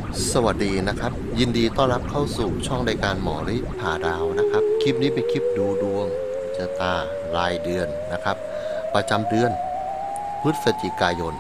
สวัสดีนะครับยินดีต้อนรับเข้าสู่ช่องรายการหมอฤทธิ์ผ่าดาวนะครับคลิปนี้เป็นคลิปดูดวงชะตารายเดือนนะครับประจำเดือนพฤศจิกายน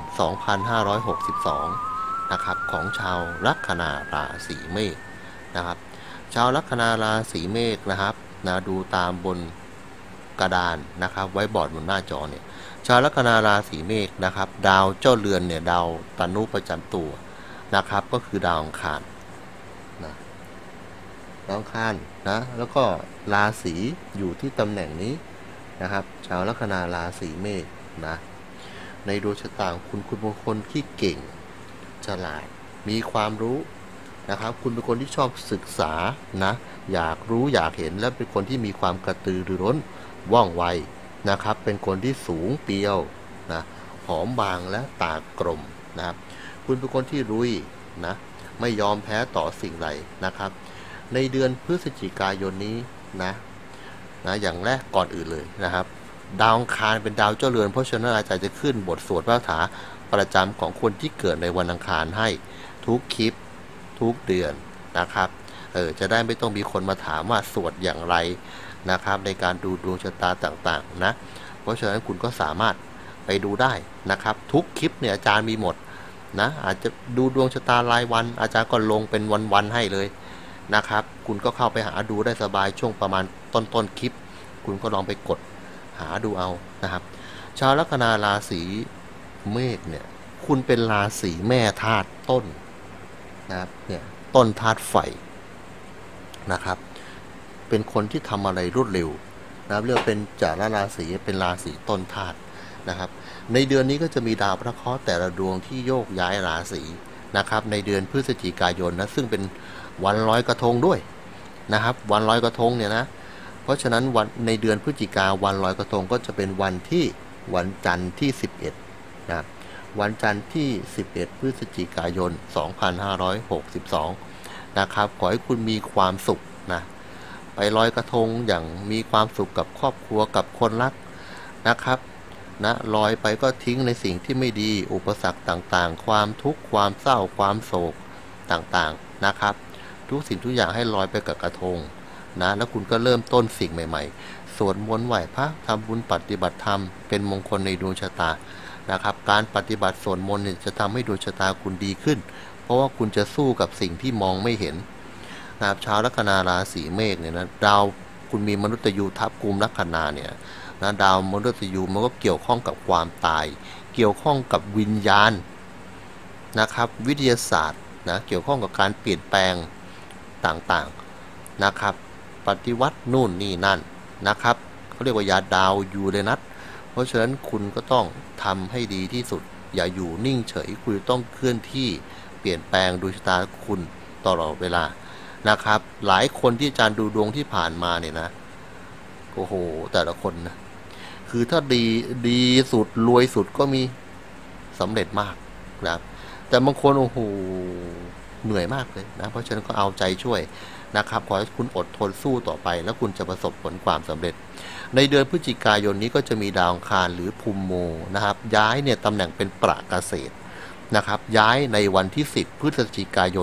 2562 นะครับของชาวลัคนาราศีเมษนะครับชาวลัคนาราศีเมษนะครับนะดูตามบนกระดานนะครับไว้บอร์ดบนหน้าจอเนี่ยชาวลัคนาราศีเมษนะครับดาวเจ้าเรือนเนี่ยดาวตนุประจำตัวนะครับก็คือดาวอังคารนะดาวอังคารนะแล้วก็ราศีอยู่ที่ตำแหน่งนี้นะครับชาวลัคนาราศีเมษนะในดวงชะตาคุณเป็นคนที่เก่งฉลาดมีความรู้นะครับคุณเป็นคนที่ชอบศึกษานะอยากรู้อยากเห็นและเป็นคนที่มีความกระตือรือร้นว่องไวนะครับเป็นคนที่สูงเปียวนะหอมบางและตากลมนะครับคุณเป็นคนที่รุยนะไม่ยอมแพ้ต่อสิ่งใดนะครับในเดือนพฤศจิกายนนี้นะอย่างแรกก่อนอื่นเลยนะครับดาวอังคารเป็นดาวเจ้าเรือนเพราะฉะนั้นอาจารย์จะขึ้นบทสวดพระคาถาประจำของคนที่เกิดในวันอังคารให้ทุกคลิปทุกเดือนนะครับจะได้ไม่ต้องมีคนมาถามว่าสวดอย่างไรนะครับในการดูดวงชะตาต่างๆนะเพราะฉะนั้นคุณก็สามารถไปดูได้นะครับทุกคลิปเนี่ยอาจารย์มีหมดนะอาจจะดูดวงชะตารายวันอาจารย์ก็ลงเป็นวันๆให้เลยนะครับคุณก็เข้าไปหาดูได้สบายช่วงประมาณต้นคลิปคุณก็ลองไปกดหาดูเอานะครับชาวลัคนาราศีเมษเนี่ยคุณเป็นราศีแม่ธาตุต้นนะครับเนี่ยต้นธาตุไฟนะครับเป็นคนที่ทำอะไรรวดเร็วนะครับเรียกเป็นจากราศีเป็นราศีต้นธาตุนะครับในเดือนนี้ก็จะมีดาวพระเคราะห์แต่ละดวงที่โยกย้ายราศีนะครับในเดือนพฤศจิกายนนะซึ่งเป็นวันลอยกระทงด้วยนะครับวันลอยกระทงเนี่ยนะเพราะฉะนั้นวันในเดือนพฤศจิกาวันลอยกระทงก็จะเป็นวันจันทร์ที่11นะครับวันจันทร์ที่11พฤศจิกายน2562นะครับขอให้คุณมีความสุขนะไปลอยกระทงอย่างมีความสุขกับครอบครัวกับคนรักนะครับนะลอยไปก็ทิ้งในสิ่งที่ไม่ดีอุปสรรคต่างๆความทุกข์ความเศร้าความโศกต่างๆนะครับทุกสิ่งทุกอย่างให้ลอยไปกับกระทงนะแล้วคุณก็เริ่มต้นสิ่งใหม่ๆสวดมนต์ไหว้พระทำบุญปฏิบัติธรรมเป็นมงคลในดวงชะตานะครับการปฏิบัติสวดมนต์เนี่ยจะทำให้ดวงชะตาคุณดีขึ้นเพราะว่าคุณจะสู้กับสิ่งที่มองไม่เห็นนะครับชาวลัคนาราศีเมษเนี่ยนะดาวคุณมีมนุษย์ยูทับกุมลัคนาเนี่ยนะดาวมนุษย์ยูมันก็เกี่ยวข้องกับความตายเกี่ยวข้องกับวิญญาณนะครับวิทยาศาสตร์นะเกี่ยวข้องกับการเปลี่ยนแปลงต่างๆนะครับปฏิวัตินู่นนี่นั่นนะครับเขาเรียกว่ายาดาวยูเรนัสเพราะฉะนั้นคุณก็ต้องทำให้ดีที่สุดอย่าอยู่นิ่งเฉยคุณต้องเคลื่อนที่เปลี่ยนแปลงดวงชะตาคุณตลอดเวลานะครับหลายคนที่อาจารย์ดูดวงที่ผ่านมาเนี่ยนะโอ้โหแต่ละคนนะคือถ้าดีสุดรวยสุดก็มีสำเร็จมากนะครับแต่บางคนโอ้โหเหนื่อยมากเลยนะเพราะฉะนั้นก็เอาใจช่วยนะครับขอให้คุณอดทนสู้ต่อไปแล้วคุณจะประสบผลความสำเร็จในเดือนพฤศจิกายนนี้ก็จะมีดาวอังคารหรือภูมิโมนะครับย้ายเนี่ยตำแหน่งเป็นประเกษตรนะครับย้ายในวันที่10พฤศจิกายน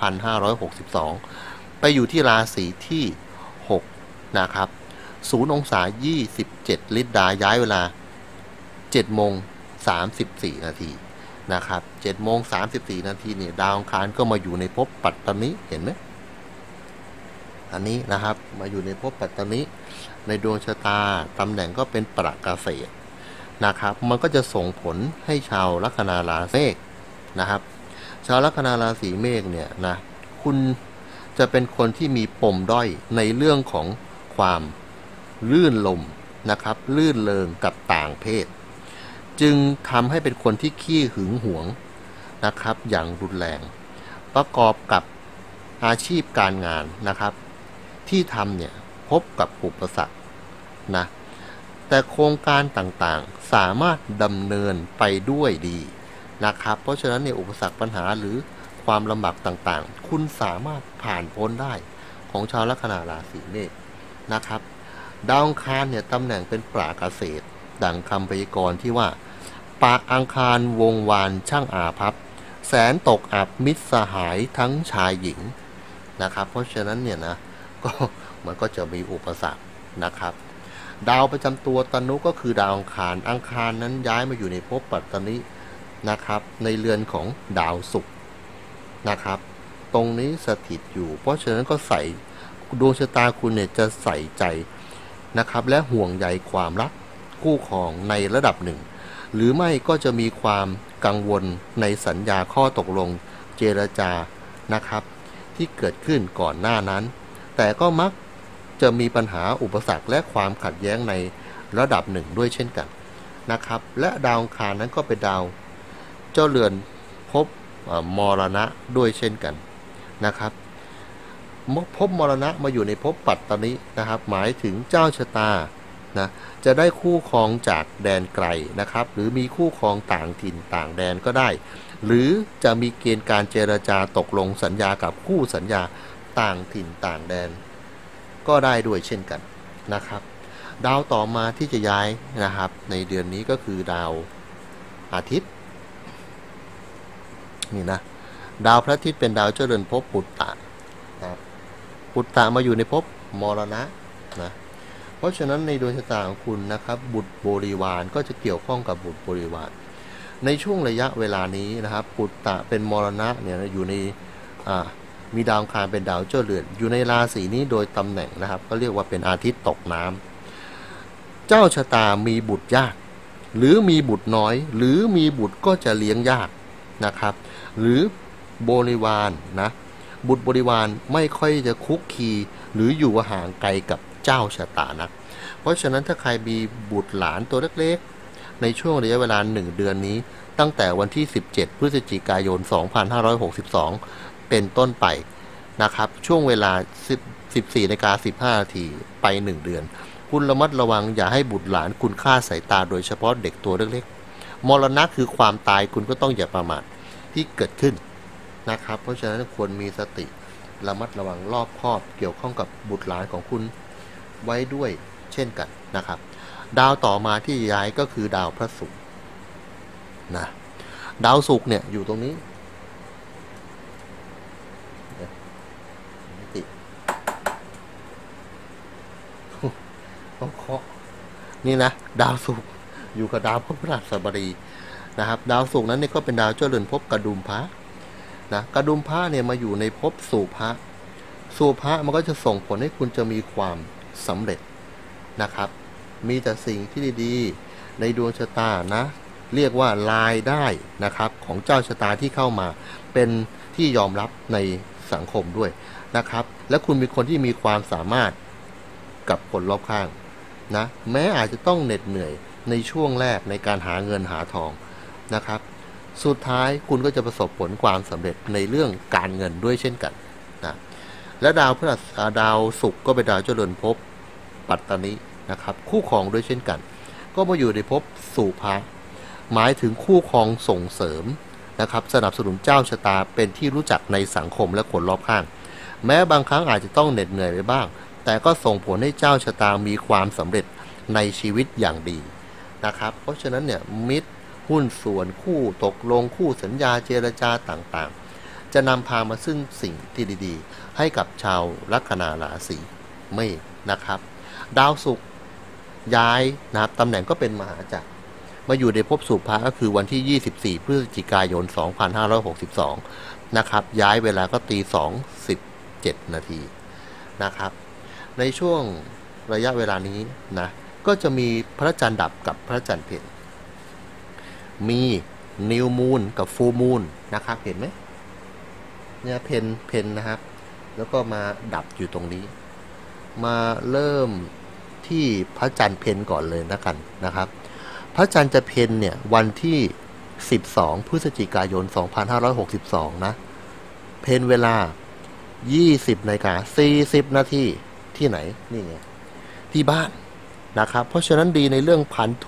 2562ไปอยู่ที่ราศีที่6นะครับ0 องศา27ลิตรดาย้ายเวลา7 โมง 34 นาทีนะครับ7 โมง 34 นาทีเนี่ยดาวอังคารก็มาอยู่ในภพปัตตนิเห็นไหมอันนี้นะครับมาอยู่ในภพปัตตนิในดวงชะตาตำแหน่งก็เป็นประเกษตรนะครับมันก็จะส่งผลให้ชาวลัคนาราศีเมษนะครับชาวลัคนาราศีเมษเนี่ยนะคุณจะเป็นคนที่มีปมด้อยในเรื่องของความลื่นลมนะครับลื่นเลงกับต่างเพศจึงทำให้เป็นคนที่ขี้หึงหวงนะครับอย่างรุนแรงประกอบกับอาชีพการงานนะครับที่ทำเนี่ยพบกับอุปสรรคนะแต่โครงการต่างๆสามารถดำเนินไปด้วยดีนะครับเพราะฉะนั้นเนี่ยอุปสรรคปัญหาหรือความลำบากต่างๆคุณสามารถผ่านพ้นได้ของชาวลัคนาราศีเมษนะครับดาวอังคารเนี่ยตำแหน่งเป็นประเกษตรดังคำพยากรณ์ที่ว่าปะอังคารวงวานช่างอาภัพแสนตกอับมิตรสหายทั้งชายหญิงนะครับเพราะฉะนั้นเนี่ยนะก็มันก็จะมีอุปสรรคนะครับดาวประจำตัวตนุก็คือดาวอังคารอังคารนั้นย้ายมาอยู่ในภพปัตตนินะครับในเรือนของดาวศุกร์นะครับตรงนี้สถิตอยู่เพราะฉะนั้นก็ใส่ดวงชะตาคุณเนี่ยจะใส่ใจนะครับและห่วงใยความรักคู่ครองในระดับหนึ่งหรือไม่ก็จะมีความกังวลในสัญญาข้อตกลงเจรจานะครับที่เกิดขึ้นก่อนหน้านั้นแต่ก็มักจะมีปัญหาอุปสรรคและความขัดแย้งในระดับหนึ่งด้วยเช่นกันนะครับและดาวอังคารนั้นก็เป็นดาวเจ้าเรือนภพมรณะด้วยเช่นกันนะครับภพมรณะมาอยู่ในภพปัตตนินะครับหมายถึงเจ้าชะตานะจะได้คู่ครองจากแดนไกลนะครับหรือมีคู่ครองต่างถิ่นต่างแดนก็ได้หรือจะมีเกณฑ์การเจรจาตกลงสัญญากับคู่สัญญาต่างถิ่นต่างแดนก็ได้ด้วยเช่นกันนะครับดาวต่อมาที่จะย้ายนะครับในเดือนนี้ก็คือดาวอาทิตย์นี่นะดาวพระอาทิตย์เป็นดาวเจริญภพปุตตะนะครับปุตตะมาอยู่ในภพมรณะนะเพราะฉะนั้นในดวงชะตาของคุณนะครับบุตรบริวารก็จะเกี่ยวข้องกับบุตรบริวารในช่วงระยะเวลานี้นะครับปุตตะเป็นมรณะเนี่ยอยู่ในมีดาวอังคารเป็นดาวเจ้าเรือนอยู่ในราศีนี้โดยตำแหน่งนะครับก็เรียกว่าเป็นอาทิตย์ตกน้ำเจ้าชะตามีบุตรยากหรือมีบุตรน้อยหรือมีบุตรก็จะเลี้ยงยากนะครับหรือบริวารนะบุตรบริวารไม่ค่อยจะคุกคีหรืออยู่ห่างไกลกับเจ้าชะตานะเพราะฉะนั้นถ้าใครมีบุตรหลานตัวเล็กๆในช่วงระยะเวลา1 เดือนนี้ตั้งแต่วันที่17 พฤศจิกายน 2562เป็นต้นไปนะครับช่วงเวลา 14:15 น.ไป 1 เดือนคุณระมัดระวังอย่าให้บุตรหลานคุณฆ่าสายตาโดยเฉพาะเด็กตัวเล็กๆมรณะคือความตายคุณก็ต้องอย่าประมาทที่เกิดขึ้นนะครับเพราะฉะนั้นควรมีสติระมัดระวังรอบคอบเกี่ยวข้องกับบุตรหลานของคุณไว้ด้วยเช่นกันนะครับดาวต่อมาที่ย้ายก็คือดาวพระศุกร์นะดาวศุกร์เนี่ยอยู่ตรงนี้ต้องเคาะนี่นะดาวศุกร์อยู่กับดาวพฤหัสบดีนะครับดาวศุกร์นั้นเนี่ยก็เป็นดาวเจ้าเรือนภพกระดุมพระนะกระดุมพระเนี่ยมาอยู่ในภพสุภะสุภะมันก็จะส่งผลให้คุณจะมีความสำเร็จนะครับมีแต่สิ่งที่ดีๆในดวงชะตานะเรียกว่ารายได้นะครับของเจ้าชะตาที่เข้ามาเป็นที่ยอมรับในสังคมด้วยนะครับและคุณเป็นคนที่มีความสามารถกับคนรอบข้างนะแม้อาจจะต้องเหน็ดเหนื่อยในช่วงแรกในการหาเงินหาทองนะครับสุดท้ายคุณก็จะประสบผลความสำเร็จในเรื่องการเงินด้วยเช่นกันนะและดาวพฤหัสดาวศุกร์ก็เป็นดาวเจริญภพปัตตนินะครับคู่ครองด้วยเช่นกันก็มาอยู่ในภพสุภะหมายถึงคู่ครองส่งเสริมนะครับสนับสนุนเจ้าชะตาเป็นที่รู้จักในสังคมและคนรอบข้างแม้บางครั้งอาจจะต้องเหน็ดเหนื่อยไปบ้างแต่ก็ส่งผลให้เจ้าชะตามีความสำเร็จในชีวิตอย่างดีนะครับเพราะฉะนั้นเนี่ยมิตรหุ้นส่วนคู่ตกลงคู่สัญญาเจรจาต่างๆจะนำพามาซึ่งสิ่งที่ดีๆให้กับชาวลัคนาราศีเมษนะครับดาวศุกร์ย้ายนะครับตำแหน่งก็เป็นมหาจักรมาอยู่ในภพสุภะก็คือวันที่ 24 พฤศจิกายน 2562นะครับย้ายเวลาก็ตี 2:17 นาทีนะครับในช่วงระยะเวลานี้นะก็จะมีพระจันทร์ดับกับพระจันทร์เพ็ญมีนิวมูนกับฟูลมูนนะครับเห็นไหมเนี่ยเพนนะครับแล้วก็มาดับอยู่ตรงนี้มาเริ่มที่พระจันทร์เพนก่อนเลยนะครับพระจันทร์จะเพนเนี่ยวันที่12 พฤศจิกายน 2562นะเพนเวลา 20:40 นาทีที่ไหนนี่ไงที่บ้านนะครับเพราะฉะนั้นดีในเรื่องพันธุ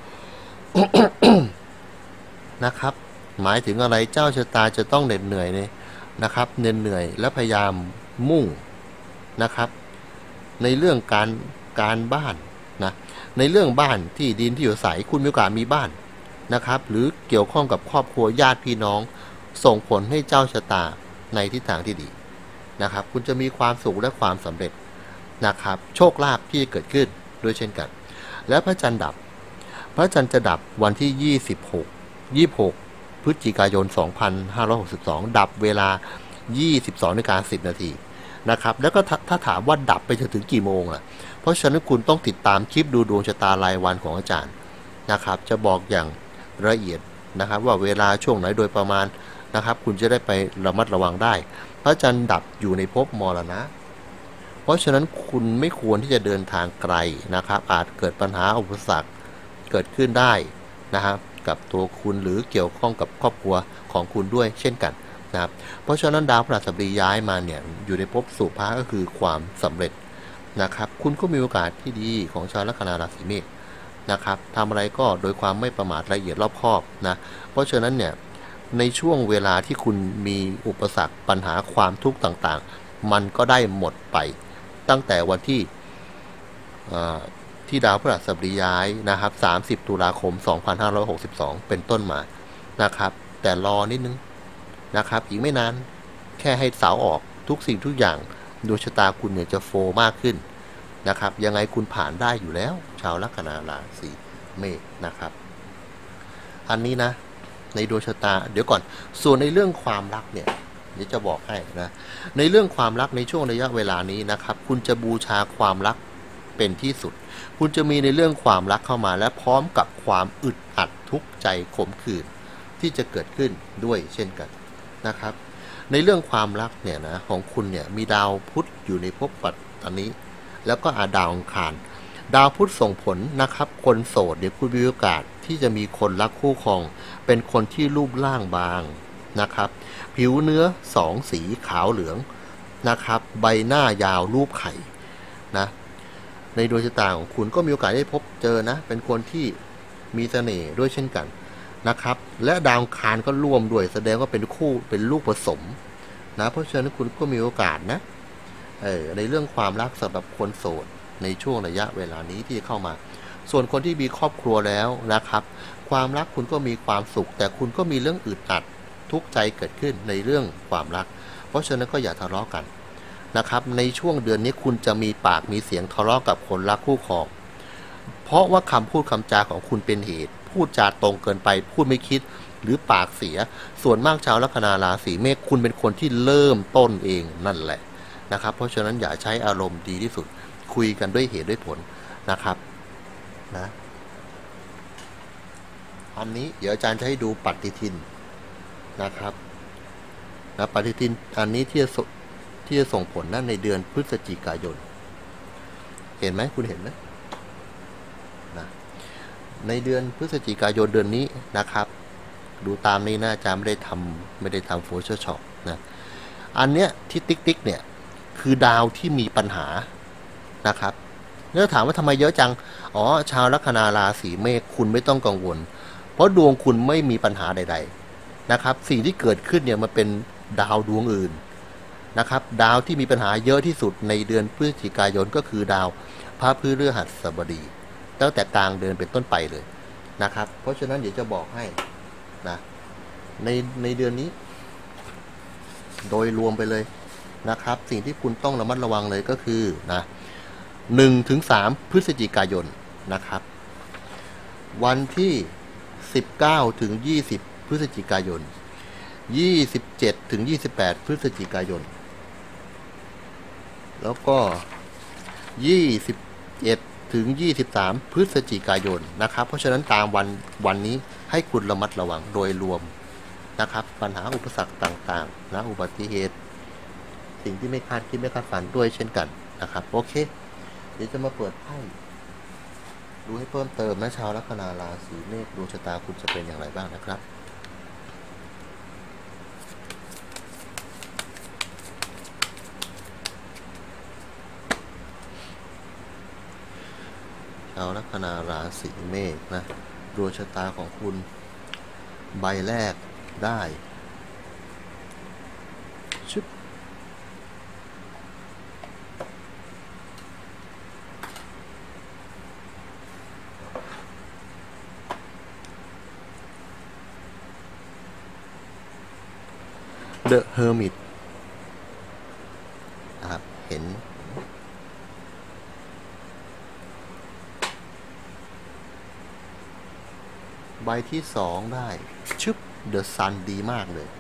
นะครับหมายถึงอะไรเจ้าชะตาจะต้องเหน็ดเหนื่อยเนี่ยนะครับเหนื่อยและพยายามมุ่งนะครับในเรื่องการบ้านนะในเรื่องบ้านที่ดินที่อยู่อาศัยคุณมีโอกาสมีบ้านนะครับหรือเกี่ยวข้องกับครอบครัวญาติพี่น้องส่งผลให้เจ้าชะตาในทิศทางที่ดีนะครับคุณจะมีความสุขและความสำเร็จนะครับโชคลาภที่จะเกิดขึ้นด้วยเช่นกันและพระจันทร์ดับพระจันทร์จะดับวันที่26พฤศจิกายน2562ดับเวลา22:10 นาทีนะครับแล้วก็ถ้าถามว่าดับไปจนถึงกี่โมงล่ะเพราะฉะนั้นคุณต้องติดตามคลิปดูดวงชะตารายวันของอาจารย์นะครับจะบอกอย่างละเอียดนะครับว่าเวลาช่วงไหนโดยประมาณนะครับคุณจะได้ไประมัดระวังได้พระจันทร์ดับอยู่ในภพมรณะเพราะฉะนั้นคุณไม่ควรที่จะเดินทางไกลนะครับอาจเกิดปัญหาอุปสรรคเกิดขึ้นได้นะครับกับตัวคุณหรือเกี่ยวข้องกับครอบครัวของคุณด้วยเช่นกันนะครับเพราะฉะนั้นดาวพฤหัสบดีย้ายมาเนี่ยอยู่ในภพสุภะก็คือความสำเร็จนะครับคุณก็มีโอกาสที่ดีของชาวลัคนาราศีเมษนะครับทำอะไรก็โดยความไม่ประมาทละเอียดรอบคอบนะเพราะฉะนั้นเนี่ยในช่วงเวลาที่คุณมีอุปสรรคปัญหาความทุกข์ต่างๆมันก็ได้หมดไปตั้งแต่วันที่ดาวพฤหัสบดีย้ายนะครับ30 ตุลาคม 2562เป็นต้นมานะครับแต่รอนิดนึงนะครับอีกไม่นานแค่ให้เสาออกทุกสิ่งทุกอย่างดวงชะตาคุณเนี่ยจะโฟมากขึ้นนะครับยังไงคุณผ่านได้อยู่แล้วชาวลัคนาราศีเมษนะครับอันนี้นะในดวงชะตาเดี๋ยวก่อนส่วนในเรื่องความรักเนี่ยเดี๋ยวจะบอกให้นะในเรื่องความรักในช่วงระยะเวลานี้นะครับคุณจะบูชาความรักเป็นที่สุดคุณจะมีในเรื่องความรักเข้ามาและพร้อมกับความอึดอัดทุกข์ใจขมขื่นที่จะเกิดขึ้นด้วยเช่นกันนะครับในเรื่องความรักเนี่ยนะของคุณเนี่ยมีดาวพุธอยู่ในภพปัตตานีแล้วก็ดาวอังคารดาวพุธส่งผลนะครับคนโสดเดี๋ยวคุณมีโอกาสที่จะมีคนรักคู่ครองเป็นคนที่รูปร่างบางนะครับผิวเนื้อ2 สีขาวเหลืองนะครับใบหน้ายาวรูปไข่นะในดวงชะตาของคุณก็มีโอกาสได้พบเจอนะเป็นคนที่มีเสน่ห์ด้วยเช่นกันนะครับและดาวอังคารก็ร่วมด้วยแสดงว่าเป็นคู่เป็นลูกผสมนะเพราะฉะนั้นคุณก็มีโอกาสนะในเรื่องความรักสำหรับคนโสดในช่วงระยะเวลานี้ที่เข้ามาส่วนคนที่มีครอบครัวแล้วนะครับความรักคุณก็มีความสุขแต่คุณก็มีเรื่องอึดอัดทุกข์ใจเกิดขึ้นในเรื่องความรักเพราะฉะนั้นก็อย่าทะเลาะกันนะครับในช่วงเดือนนี้คุณจะมีปากมีเสียงทะเลาะกับคนรักคู่ครองเพราะว่าคำพูดคำจาของคุณเป็นเหตุพูดจาตรงเกินไปพูดไม่คิดหรือปากเสียส่วนมากชาวลัคนาราศีเมษคุณเป็นคนที่เริ่มต้นเองนั่นแหละนะครับเพราะฉะนั้นอย่าใช้อารมณ์ดีที่สุดคุยกันด้วยเหตุด้วยผลนะครับนะอันนี้เดี๋ยวอาจารย์จะให้ดูปฏิทินนะครับนะปฏิทินอันนี้ที่จะส่งผลนะในเดือนพฤศจิกายนเห็นไหมคุณเห็นไหมนะในเดือนพฤศจิกายนเดือนนี้นะครับดูตามนี้นะอาจารย์ไม่ได้ทำโฟล์ช็อปนะอันเนี้ยที่ติ๊กเนี่ยคือดาวที่มีปัญหานะครับแล้วถามว่าทำไมเยอะจังอ๋อชาวลัคนาราศีเมษคุณไม่ต้องกังวลเพราะดวงคุณไม่มีปัญหาใดๆนะครับสิ่งที่เกิดขึ้นเนี่ยมันเป็นดาวดวงอื่นนะครับดาวที่มีปัญหาเยอะที่สุดในเดือนพฤศจิกายนก็คือดาวพระพฤหัสบดีตั้งแต่กลางเดือนเป็นต้นไปเลยนะครับเพราะฉะนั้นเดี๋ยวจะบอกให้นะในเดือนนี้โดยรวมไปเลยนะครับสิ่งที่คุณต้องระมัดระวังเลยก็คือนะ1-3 พฤศจิกายนนะครับวันที่19-20 พฤศจิกายน27-28 พฤศจิกายนแล้วก็21-23 พฤศจิกายนนะครับเพราะฉะนั้นตามวันนี้ให้คุณระมัดระวังโดยรวมนะครับปัญหาอุปสรรคต่างๆนะอุบัติเหตุสิ่งที่ไม่คาดคิดไม่คาดฝันด้วยเช่นกันนะครับโอเคเดี๋ยวจะมาเปิดไพ่ดูให้เพิ่มเติมนะชาวลัคนาราศีเมษดวงชะตาคุณจะเป็นอย่างไรบ้างนะครับชาวลัคนาราศีเมษนะดวงชะตาของคุณใบแรกได้ชุด The Hermit นะครับเห็นใบที่2ได้ชึบ The Sun ดีมากเลย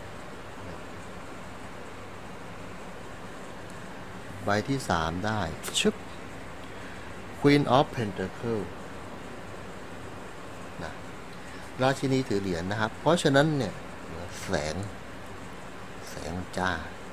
ใบที่3ได้ชึบ Queen of Pentacle นะราชินีถือเหรียญนะครับเพราะฉะนั้นเนี่ยแสงจ้า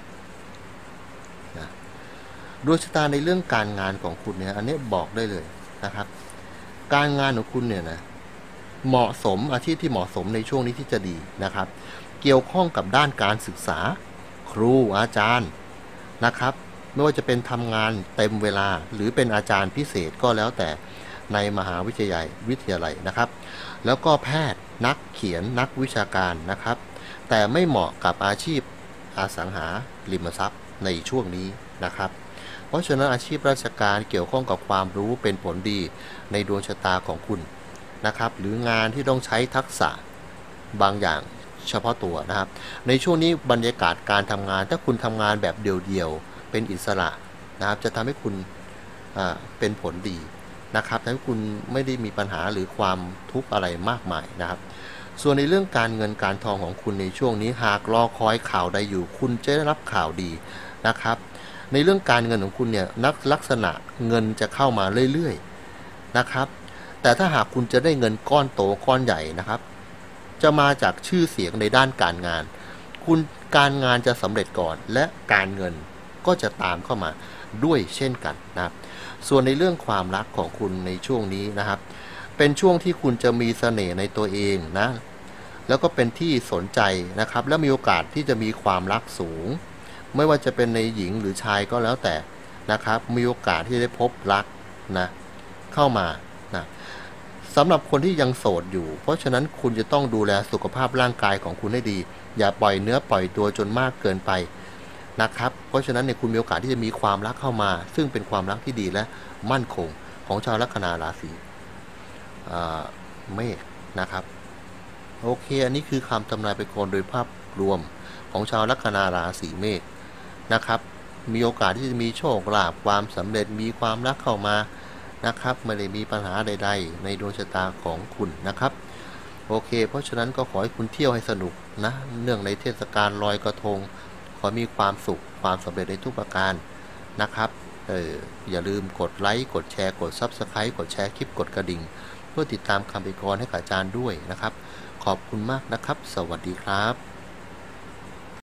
นะดวงชะตาในเรื่องการงานของคุณเนี่ยอันนี้บอกได้เลยนะครับการงานของคุณเนี่ยนะเหมาะสมอาชีพที่เหมาะสมในช่วงนี้ที่จะดีนะครับเกี่ยวข้องกับด้านการศึกษาครูอาจารย์นะครับไม่ว่าจะเป็นทำงานเต็มเวลาหรือเป็นอาจารย์พิเศษก็แล้วแต่ในมหาวิทยาลัยนะครับแล้วก็แพทย์นักเขียนนักวิชาการนะครับแต่ไม่เหมาะกับอาชีพอสังหาริมทรัพย์ในช่วงนี้นะครับเพราะฉะนั้นอาชีพราชการเกี่ยวข้องกับความรู้เป็นผลดีในดวงชะตาของคุณนะครับหรืองานที่ต้องใช้ทักษะบางอย่างเฉพาะตัวนะครับในช่วงนี้บรรยากาศการทำงานถ้าคุณทำงานแบบเดี่ยวๆเป็นอิสระนะครับจะทำให้คุณเป็นผลดีนะครับทำให้คุณไม่ได้มีปัญหาหรือความทุกข์อะไรมากมายนะครับส่วนในเรื่องการเงินการทองของคุณในช่วงนี้หากรอคอยข่าวใดอยู่คุณจะได้รับข่าวดีนะครับในเรื่องการเงินของคุณเนี่ยลักษณะเงินจะเข้ามาเรื่อยๆนะครับแต่ถ้าหากคุณจะได้เงินก้อนโตก้อนใหญ่นะครับจะมาจากชื่อเสียงในด้านการงานคุณการงานจะสำเร็จก่อนและการเงินก็จะตามเข้ามาด้วยเช่นกันนะครับส่วนในเรื่องความรักของคุณในช่วงนี้นะครับเป็นช่วงที่คุณจะมีเสน่ห์ในตัวเองนะแล้วก็เป็นที่สนใจนะครับและมีโอกาสที่จะมีความรักสูงไม่ว่าจะเป็นในหญิงหรือชายก็แล้วแต่นะครับมีโอกาสที่ได้พบรักนะเข้ามานะสำหรับคนที่ยังโสดอยู่เพราะฉะนั้นคุณจะต้องดูแลสุขภาพร่างกายของคุณให้ดีอย่าปล่อยเนื้อปล่อยตัวจนมากเกินไปนะครับเพราะฉะนั้นเนี่ยคุณมีโอกาสที่จะมีความรักเข้ามาซึ่งเป็นความรักที่ดีและมั่นคงของชาวลัคนาราศีเมษนะครับโอเคอันนี้คือคำทำนายเป็นคนโดยภาพรวมของชาวลัคนาราศีเมษนะครับมีโอกาสที่จะมีโชคลาภความสำเร็จมีความรักเข้ามานะครับไม่ได้มีปัญหาใดๆในดวงชะตาของคุณนะครับโอเคเพราะฉะนั้นก็ขอให้คุณเที่ยวให้สนุกนะเนื่องในเทศกาลลอยกระทงขอมีความสุขความสำเร็จในทุกประการนะครับอย่าลืมกดไลค์กดแชร์กด Subscribe กดแชร์คลิปกดกระดิ่งเพื่อติดตามคำพยากรณ์ให้กับอาจารย์ด้วยนะครับขอบคุณมากนะครับสวัสดีครับ